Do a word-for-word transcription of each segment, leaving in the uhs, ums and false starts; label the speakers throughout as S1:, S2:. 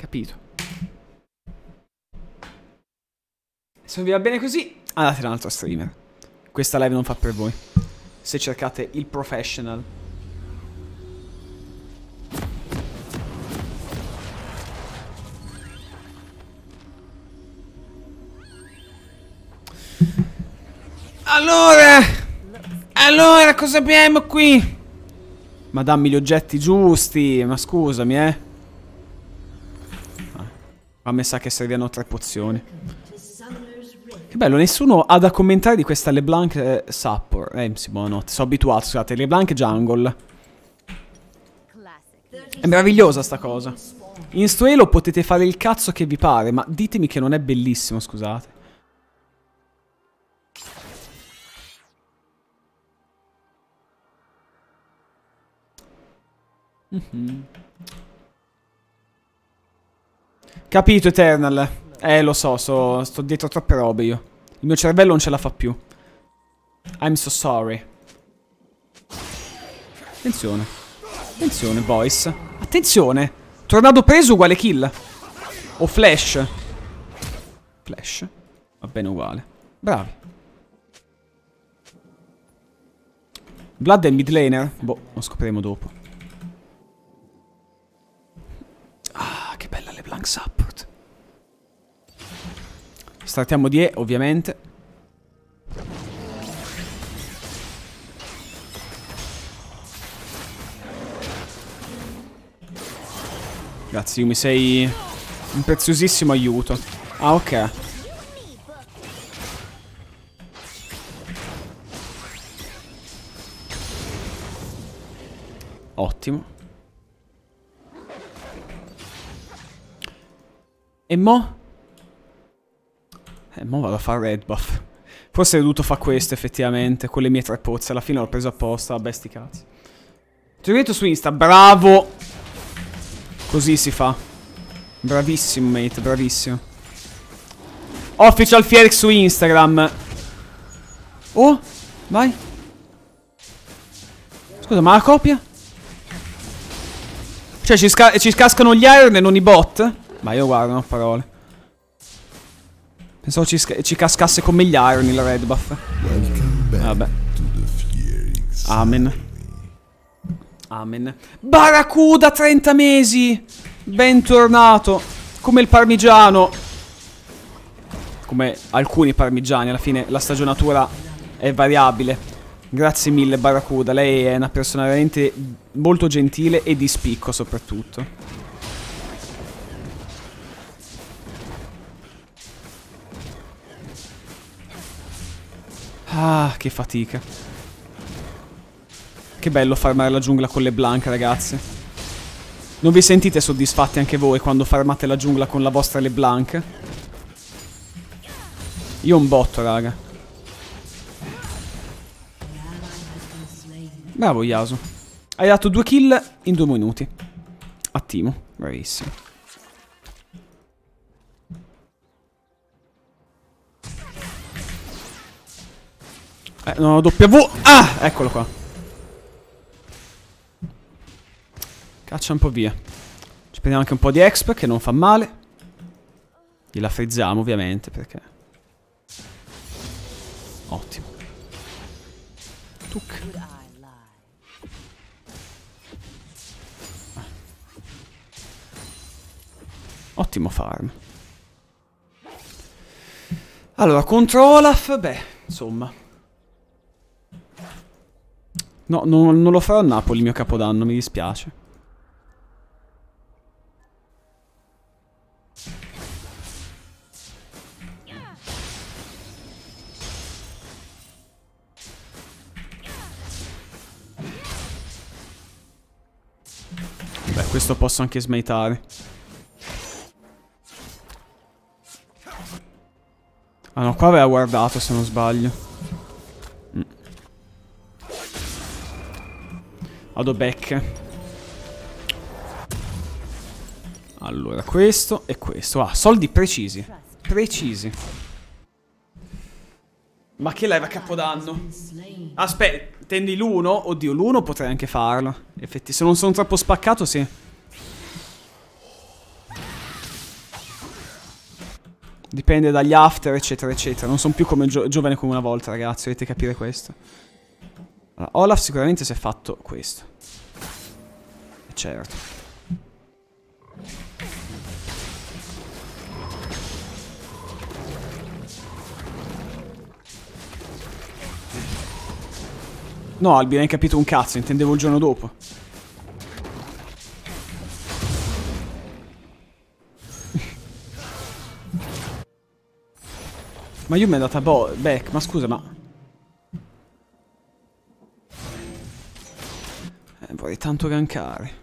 S1: Capito. Se non vi va bene così, andate da un altro streamer. Questa live non fa per voi. Se cercate il professional. Allora, allora cosa abbiamo qui? Ma dammi gli oggetti giusti. Ma scusami, eh. Ah, a me sa che servivano tre pozioni. Che bello, nessuno ha da commentare di questa LeBlanc eh, support. Eh, sì, buonanotte. Sono abituato, scusate. LeBlanc jungle. È meravigliosa sta cosa. In sto elo potete fare il cazzo che vi pare, ma ditemi che non è bellissimo, scusate. Mm-hmm. Capito, Eternal. Eh, lo so, so, sto dietro troppe robe io. Il mio cervello non ce la fa più. I'm so sorry. Attenzione. Attenzione, boys. Attenzione. Tornado preso uguale kill. O flash. Flash. Va bene uguale. Bravi. Blood è il mid laner? Boh, lo scopriremo dopo. Ah, che bella LeBlanc support. Startiamo di E, ovviamente. Grazie, io mi sei un preziosissimo aiuto. Ah, ok. Ottimo. E mo? E mo vado a fare red buff. Forse avrei dovuto fare questo effettivamente. Con le mie tre pozze. Alla fine l'ho preso apposta. Vabbè, sti cazzi. Ti ho detto su Insta. Bravo. Così si fa. Bravissimo, mate. Bravissimo. Official Fierix su Instagram. Oh. Vai. Scusa, ma la copia? Cioè ci, sca ci cascano gli iron e non i bot? Ma io guardo, non ho parole. Pensavo ci, ci cascasse come gli iron il red buff. Vabbè. Amen. Amen. Barracuda, trenta mesi. Bentornato. Come il parmigiano. Come alcuni parmigiani. Alla fine la stagionatura è variabile. Grazie mille Barracuda. Lei è una persona veramente molto gentile e di spicco soprattutto. Ah, che fatica. Che bello farmare la giungla con LeBlanc, ragazzi. Non vi sentite soddisfatti anche voi quando farmate la giungla con la vostra LeBlanc? Io un botto, raga. Bravo, Yasuo. Hai dato due kill in due minuti. Attimo, bravissimo. Eh, no, W. Ah, eccolo qua. Caccia un po' via. Ci prendiamo anche un po' di exp, che non fa male. Gliela frizziamo, ovviamente, perché... Ottimo. Tuc. Ottimo farm. Allora, contro Olaf, beh, insomma. No, no, non lo farò a Napoli il mio capodanno, mi dispiace. Beh, questo posso anche smaitare. Ah no, qua aveva guardato se non sbaglio. Mm. Vado back. Allora, questo e questo. Ah, soldi precisi. Precisi. Ma che live a Capodanno? Aspetta, intendi l'uno? Oddio, l'uno potrei anche farlo. Effetti, se non sono troppo spaccato, sì. Dipende dagli after, eccetera, eccetera. Non sono più come gio giovane come una volta, ragazzi. Dovete capire questo. Allora, Olaf sicuramente si è fatto questo. Certo. No, Albi, non hai capito un cazzo. Intendevo il giorno dopo. Ma io mi è andata back. Ma scusa, ma... Eh, vorrei tanto gankare.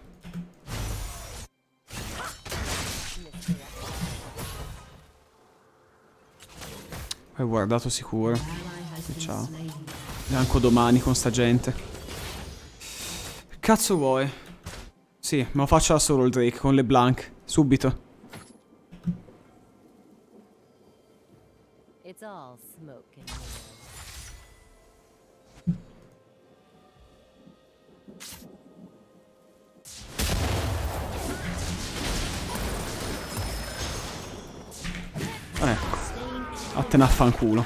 S1: Hai guardato sicuro. Ciao. Neanche domani con sta gente. Che cazzo vuoi? Sì, me lo faccio da solo il Drake con le Blanc. Subito.
S2: It's all smoke and
S1: Ecco. Vattene a fanculo.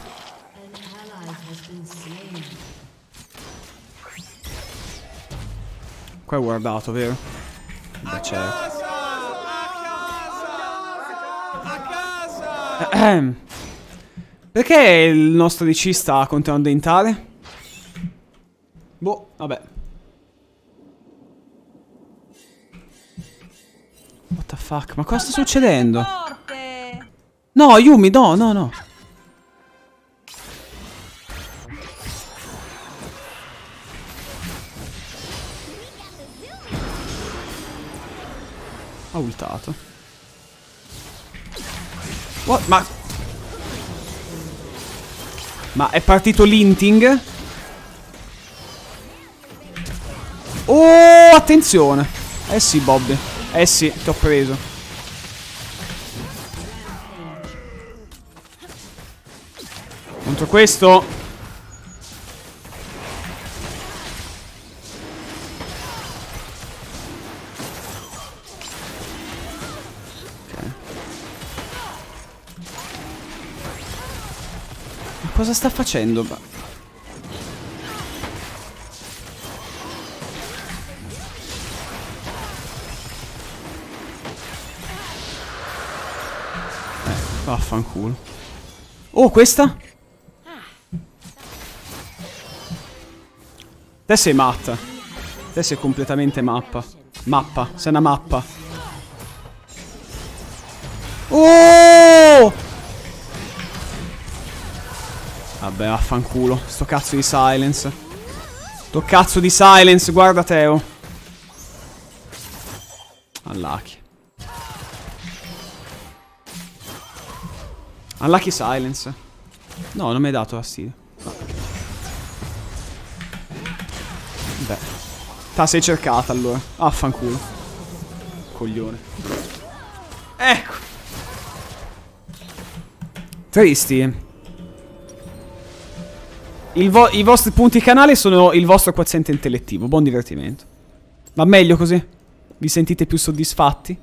S1: Qua hai guardato, vero? Beh, certo. Ehm. Perché il nostro D C sta continuando a intare? Boh, vabbè. What the fuck? Ma cosa sta succedendo? No, Yumi, no, no, no. Ha ultato. What? Ma... Ma è partito l'inting? Oh, attenzione. Eh sì, Bobby. Eh sì, ti ho preso. Contro questo. Cosa sta facendo? Eh, vaffanculo. Oh, questa? Te sei matta. Te sei completamente mappa. Mappa, sei una mappa. Oh! Vabbè, vaffanculo. Sto cazzo di silence. Sto cazzo di silence, guarda Teo. Unlucky. Unlucky silence. No, non mi hai dato fastidio. No. Beh. Ta sei cercata allora. Vaffanculo. Coglione. Ecco. Tristi. Il vo I vostri punti canale sono il vostro quoziente intellettivo. Buon divertimento. Va meglio così? Vi sentite più soddisfatti?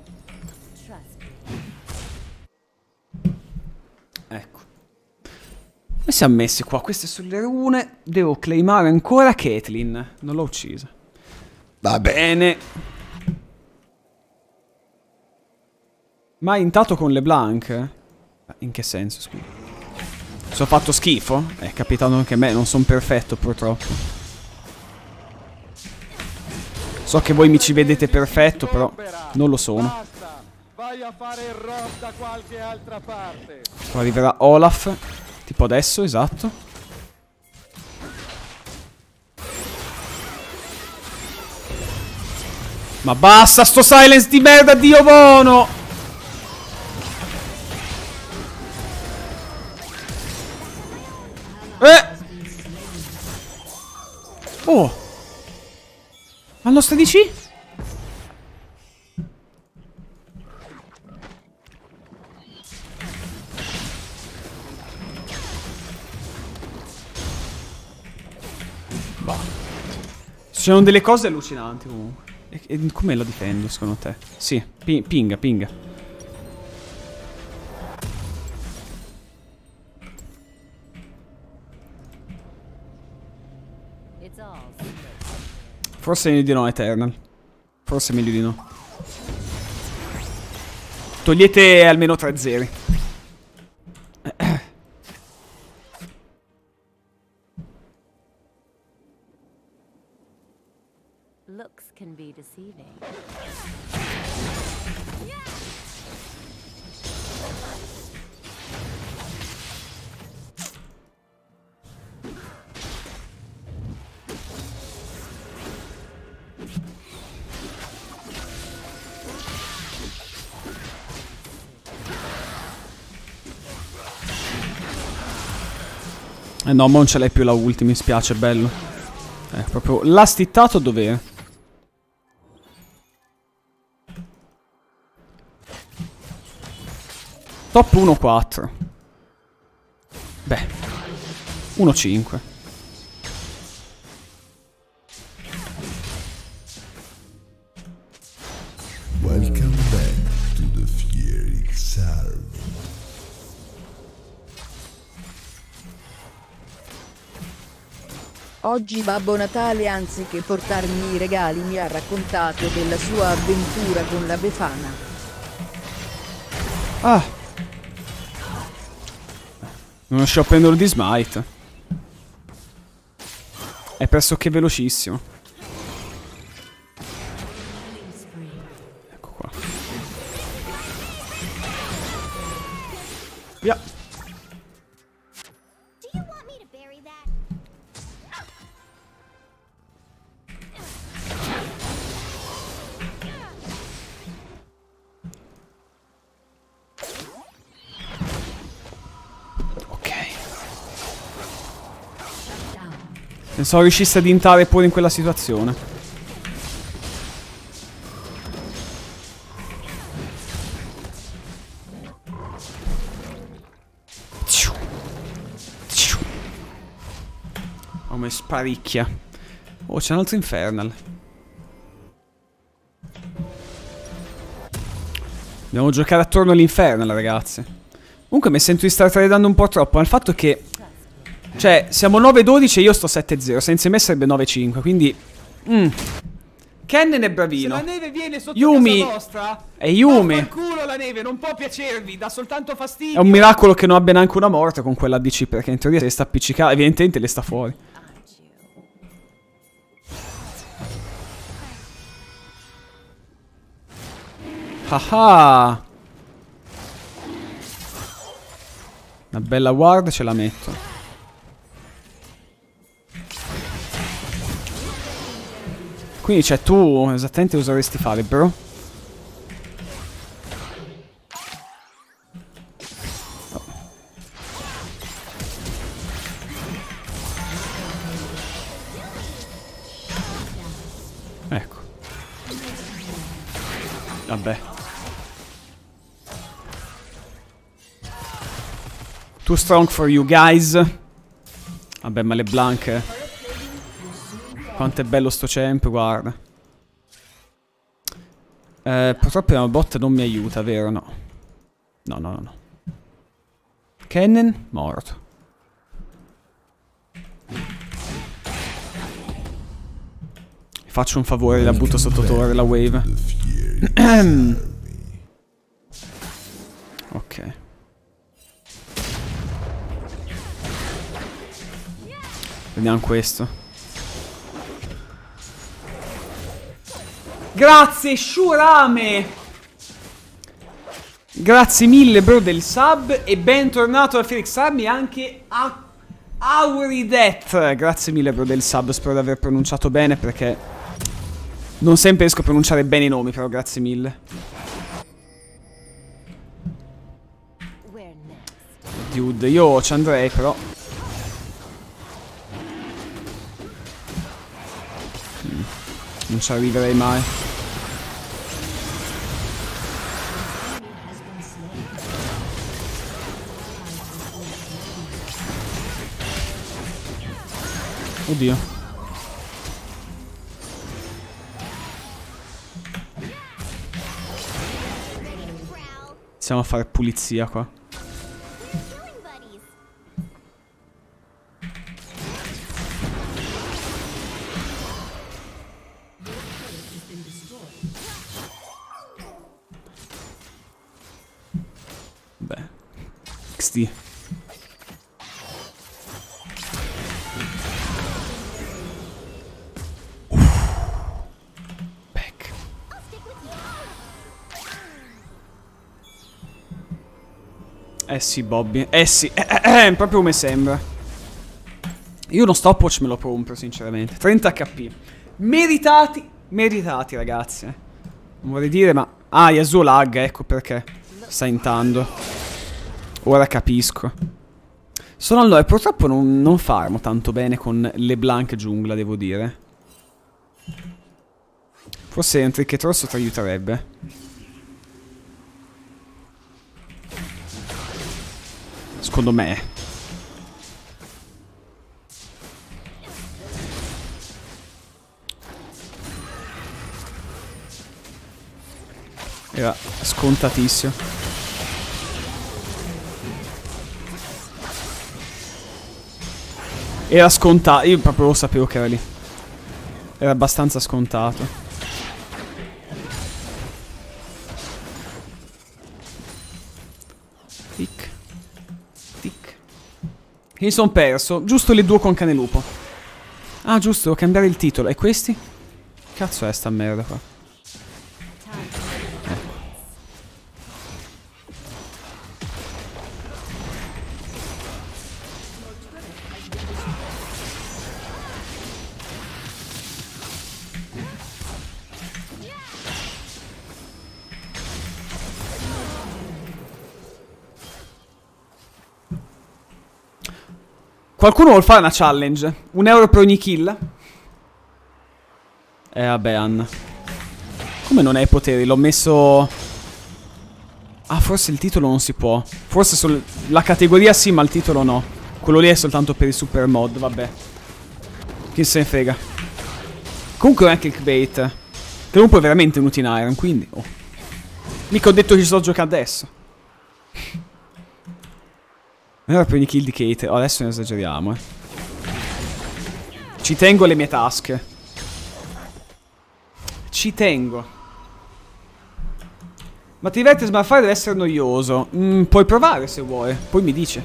S1: Ecco. Come siamo messi qua? Queste sono le rune. Devo claimare ancora Caitlyn. Non l'ho uccisa. Va bene. Ma intanto con le Blanc? In che senso, scusa? Sono fatto schifo? È capitato anche a me, non sono perfetto purtroppo. So che voi mi ci vedete perfetto, però non lo sono. Vai a fare il rock da qualche altra parte. Arriverà Olaf, tipo adesso, esatto. Ma basta sto silence di merda, Dio buono! Eh! Oh! Ma il nostro D C? Bah. Sono delle cose allucinanti comunque. E, e come la difendo secondo te? Sì, pi pinga, pinga. Forse meglio di no, Eternal. Forse meglio di no. Togliete almeno tre zeri.
S2: Looks can be deceiving.
S1: Eh no, ma non ce l'hai più la ulti, mi spiace, bello. Eh, proprio l'ha stittato dov'è? Top uno quattro. Beh, uno cinque.
S3: Welcome back to the Fiery Salve.
S4: Oggi Babbo Natale, anziché portarmi i regali, mi ha raccontato della sua avventura con la Befana.
S1: Ah. Non riuscivo a prenderlo di smite. È pressoché velocissimo. Ecco qua. Via. Pensavo riuscisse ad intare pure in quella situazione. Oh, mi sparicchia. Oh, c'è un altro Infernal. Dobbiamo giocare attorno all'Infernal, ragazzi. Comunque mi sento di stare tradando un po' troppo. Ma il fatto che... Cioè, siamo nove dodici e io sto sette zero. Senza me sarebbe nove cinque, quindi... Mm. Kennen è bravino.
S5: Se la neve viene sotto
S1: Yumi
S5: casa vostra,
S1: è Yumi.
S5: il culo la neve, non può piacervi, dà soltanto fastidio.
S1: È un miracolo che non abbia neanche una morte con quella D C, perché in teoria se le sta appiccicando, evidentemente le sta fuori. Haha. Una bella ward ce la metto. Quindi, cioè, tu esattamente cosa dovresti fare, bro? Oh. Ecco. Vabbè. Too strong for you guys. Vabbè, ma le blanche. Quanto è bello sto champ, guarda. Eh, purtroppo la bot non mi aiuta, vero? No. No, no, no, no. Kennen, morto. Faccio un favore, la butto sotto torre, la wave. Ok. Vediamo questo. Grazie Shurame. Grazie mille bro del sub. E bentornato a Felix Army anche a Auridet. Grazie mille bro del sub. Spero di aver pronunciato bene, perché non sempre riesco a pronunciare bene i nomi. Però grazie mille. Dude, io ci andrei però. Non ci arriverei mai. Oddio. Iniziamo a fare pulizia qua. X D. Back. Eh sì, Bobby. Eh sì, eh, eh, eh, proprio come sembra. Io uno stopwatch me lo compro, sinceramente. trenta H P. Meritati, meritati, ragazzi. Non vorrei dire, ma... Ah, Yasuo lag, ecco perché. Sta intando. Ora capisco. Sono allora, purtroppo non, non farmo tanto bene con LeBlanc giungla, devo dire. Forse un tricket rosso ti aiuterebbe. Secondo me. Era scontatissimo. Era scontato. Io proprio lo sapevo che era lì. Era abbastanza scontato. Tic. Tic. Mi sono perso. Giusto le due con Canelupo. Ah, giusto, devo cambiare il titolo. E questi? Cazzo è sta merda qua? Qualcuno vuol fare una challenge? Un euro per ogni kill? Eh vabbè, Anna. Come non hai poteri? L'ho messo... Ah, forse il titolo non si può. Forse sul... la categoria sì, ma il titolo no. Quello lì è soltanto per i super mod, vabbè. Chi se ne frega. Comunque è anche clickbait. Che comunque è veramente un in Iron, quindi... Oh. Mica ho detto che ci sto giocando adesso. Allora per ogni kill di Kate. Oh, adesso ne esageriamo, eh. Ci tengo alle mie tasche. Ci tengo. Ma ti diverti a fare, deve essere noioso. Mm, puoi provare se vuoi. Poi mi dici.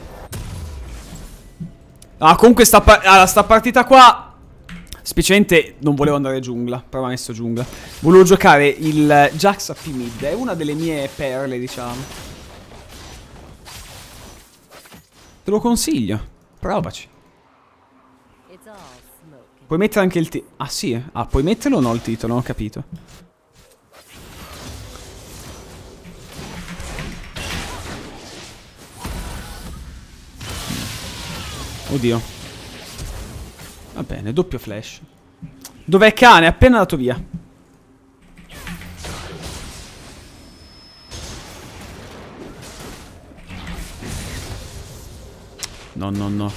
S1: Ah, comunque sta, pa ah, sta partita qua. Specialmente non volevo andare giungla. Però ho messo giungla. Volevo giocare il Jax A P mid. È una delle mie perle, diciamo. Te lo consiglio. Provaci. Puoi mettere anche il titolo. Ah sì? Ah, puoi metterlo o no il titolo? Non ho capito. Oddio. Va bene, doppio flash. Dov'è cane? È appena andato via. No, no, no.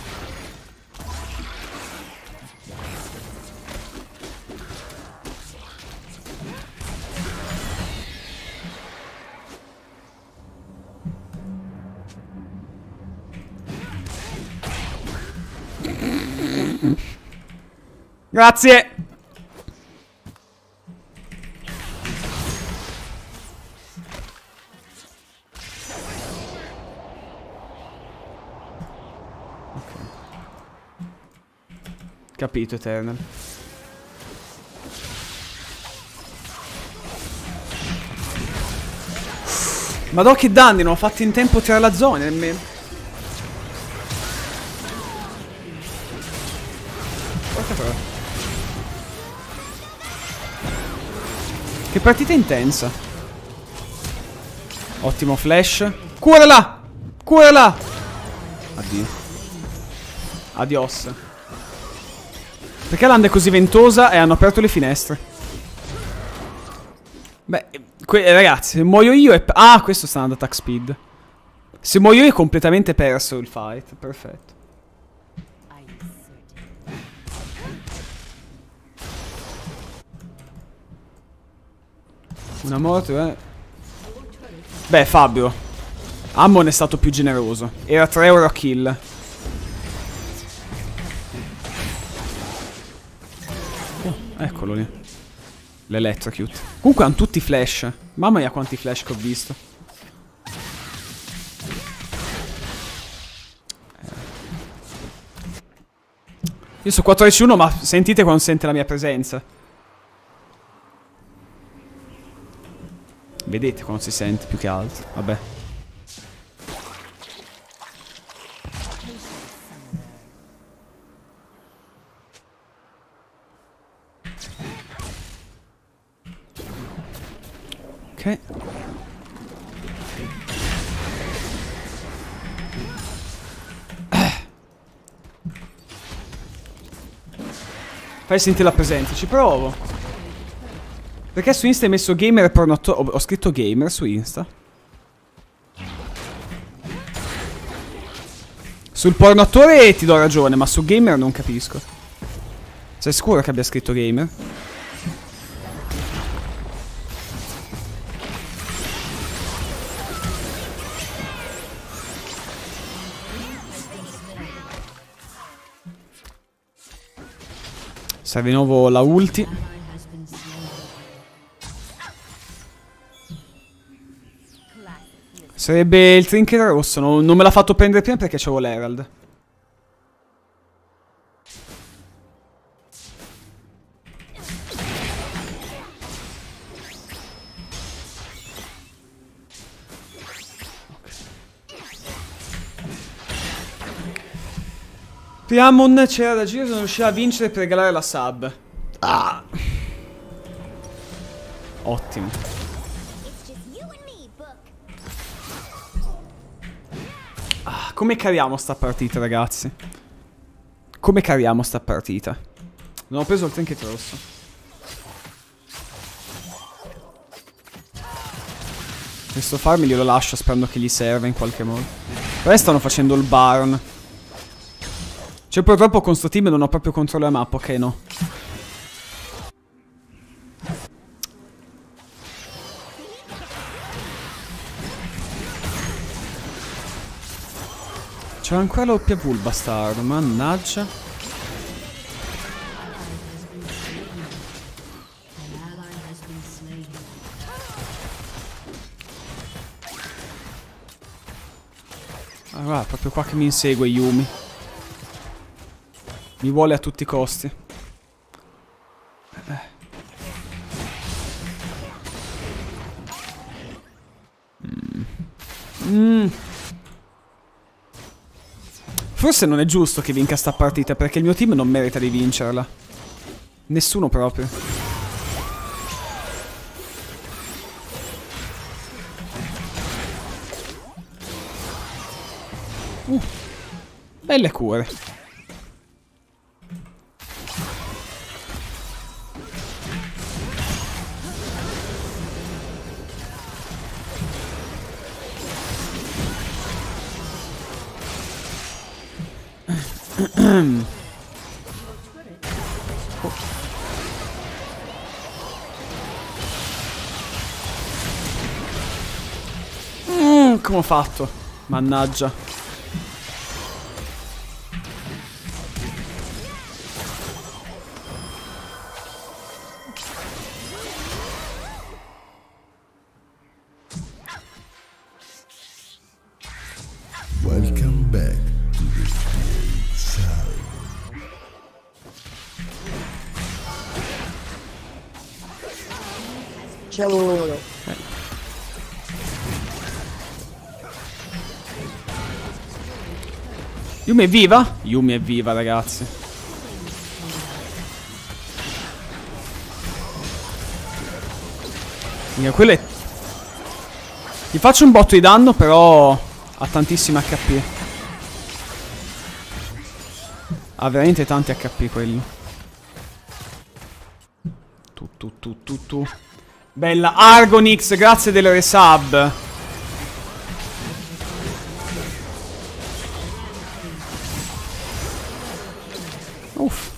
S1: Grazie. Capito, Eternal. Madò che danni, non ho fatto in tempo a tirare la zona nemmeno. Porca però. Che partita intensa. Ottimo flash. Curala! Curala! Addio. Adios. Perché l'anda è così ventosa e hanno aperto le finestre? Beh, ragazzi, se muoio io è... Ah, questo sta andando attack speed. Se muoio io è completamente perso il fight. Perfetto. Una morte, eh. Beh, Fabio. Ammon è stato più generoso. Era tre euro a kill. Eccolo lì. L'electrocute. Comunque hanno tutti flash. Mamma mia quanti flash che ho visto. Io sono quattro C uno, ma sentite quando sente la mia presenza. Vedete quando si sente più che altro. Vabbè. Ok. Fai sentire la presenza, ci provo. Perché su Insta hai messo gamer e porno attore? Ho, ho scritto gamer su Insta. Sul porno attore ti do ragione, ma su gamer non capisco. Sei sicuro che abbia scritto gamer? Serve di nuovo la ulti. Sarebbe il trinket rosso. Non, non me l'ha fatto prendere prima perché c'avevo l'Herald. Priamon c'era da giro, non riusciva a vincere per regalare la sub. Ah. Ottimo. Ah, come cariamo sta partita, ragazzi? Come cariamo sta partita? Non ho preso il trinket rosso. Questo farm glielo lascio sperando che gli serva in qualche modo. Poi stanno facendo il Baron. Cioè purtroppo con sto team non ho proprio controllo della mappa, ok no. C'era ancora la doppia V bastardo, mannaggia. Ah guarda, proprio qua che mi insegue Yumi. Mi vuole a tutti i costi. Eh. Mm. Mm. Forse non è giusto che vinca sta partita perché il mio team non merita di vincerla. Nessuno proprio. Uh. Belle cure. Mm, come ho fatto? Mannaggia.
S3: Welcome back to the Spirit Salvo.
S4: Ciao.
S1: Yumi è viva? Yumi è viva, ragazzi. Mica, quello è... Gli faccio un botto di danno, però ha tantissima H P. Ha veramente tanti H P quello. Tu tu tu tu tu. Bella Argonix, grazie del resub. Uff.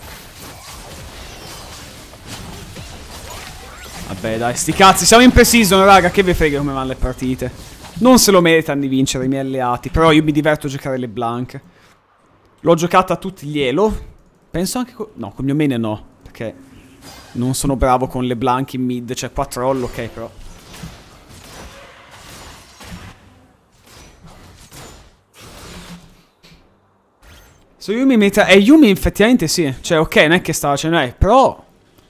S1: Vabbè dai, sti cazzi, siamo in pre-season, raga, che vi frega come vanno le partite. Non se lo meritano di vincere i miei alleati, però io mi diverto a giocare le Blank. L'ho giocata a tutti gli elo. Penso anche con... No, con il mio main no, perché non sono bravo con le Blank in mid, cioè qua troll, ok, però. So Yumi merita... Eh, Yumi effettivamente sì. Cioè, ok, non è che stava facendo... Eh, però...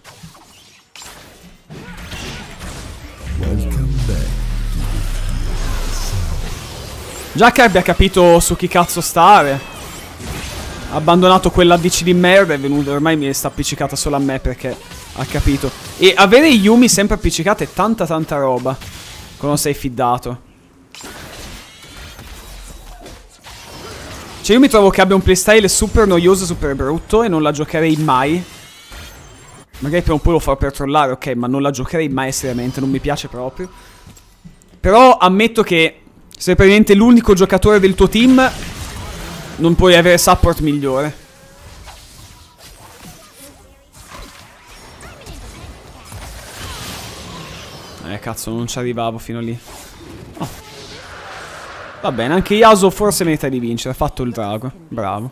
S1: Già che abbia capito su chi cazzo stare. Ha abbandonato quella D C di merda. È venuto, ormai mi sta appiccicata solo a me perché ha capito. E avere Yumi sempre appiccicata è tanta tanta roba quando sei fiddato. Cioè io mi trovo che abbia un playstyle super noioso, super brutto e non la giocherei mai. Magari prima o poi lo farò per trollare, ok, ma non la giocherei mai seriamente, non mi piace proprio. Però ammetto che se sei praticamente l'unico giocatore del tuo team, non puoi avere support migliore. Eh cazzo, non ci arrivavo fino lì. Oh. Va bene, anche Yasuo forse merita di vincere. Ha fatto il drago. Bravo.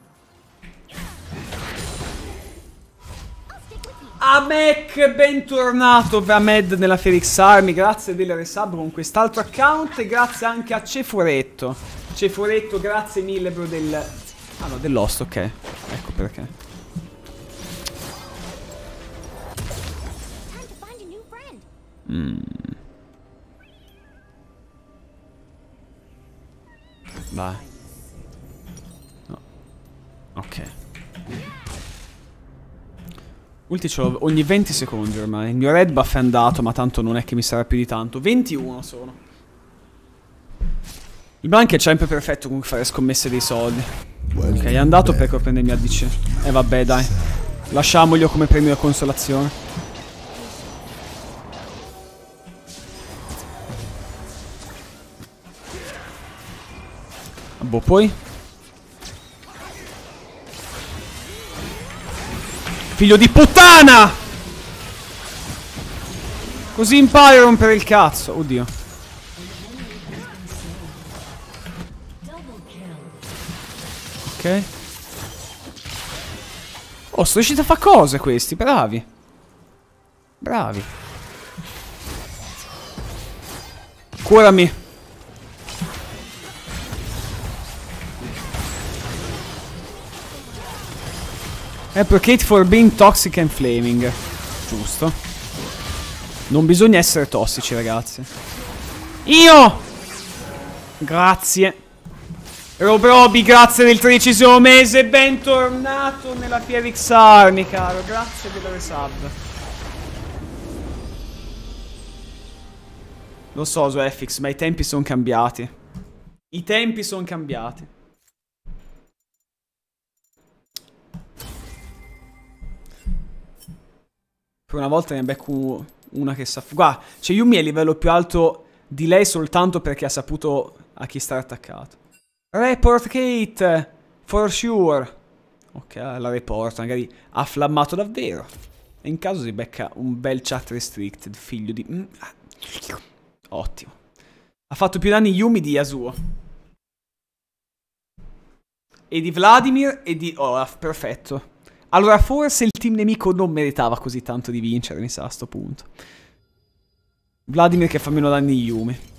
S1: Amek, bentornato Vamed nella Felix Army. Grazie del resub con quest'altro account. E grazie anche a Cefuretto. Cefuretto, grazie mille bro del... Ah no, dell'host, ok. Ecco perché. Mm. Vai. No. Ok. Ulti ce l'ho ogni venti secondi ormai. Il mio red buff è andato, ma tanto non è che mi sarà più di tanto. ventuno sono. Il blank è sempre perfetto comunque fare scommesse dei soldi. Ok, è andato per prendermi A D C. E eh, vabbè dai. Lasciamoglielo come premio di consolazione. Boh, poi figlio di puttana! Così impari a rompere il cazzo. Oddio. Ok. Oh, sono riusciti a fare cose questi. Bravi. Bravi. Curami. Apprecate for being toxic and flaming. Giusto. Non bisogna essere tossici, ragazzi. Io! Grazie. Robrobi, grazie del tredicesimo mese. Bentornato nella Felix Army, caro. Grazie del resub. Lo so, SoFX, ma i tempi sono cambiati. I tempi sono cambiati. Per una volta ne becco una che sa... Guarda, cioè Yumi è il livello più alto di lei soltanto perché ha saputo a chi stare attaccato. Report Kate, for sure. Ok, la report, magari ha flammato davvero. E in caso si becca un bel chat restricted, figlio di... Mm. Ottimo. Ha fatto più danni Yumi di Yasuo. E di Vladimir e di Olaf, perfetto. Allora forse il team nemico non meritava così tanto di vincere, mi sa, a sto punto. Vladimir che fa meno danni di Yumi.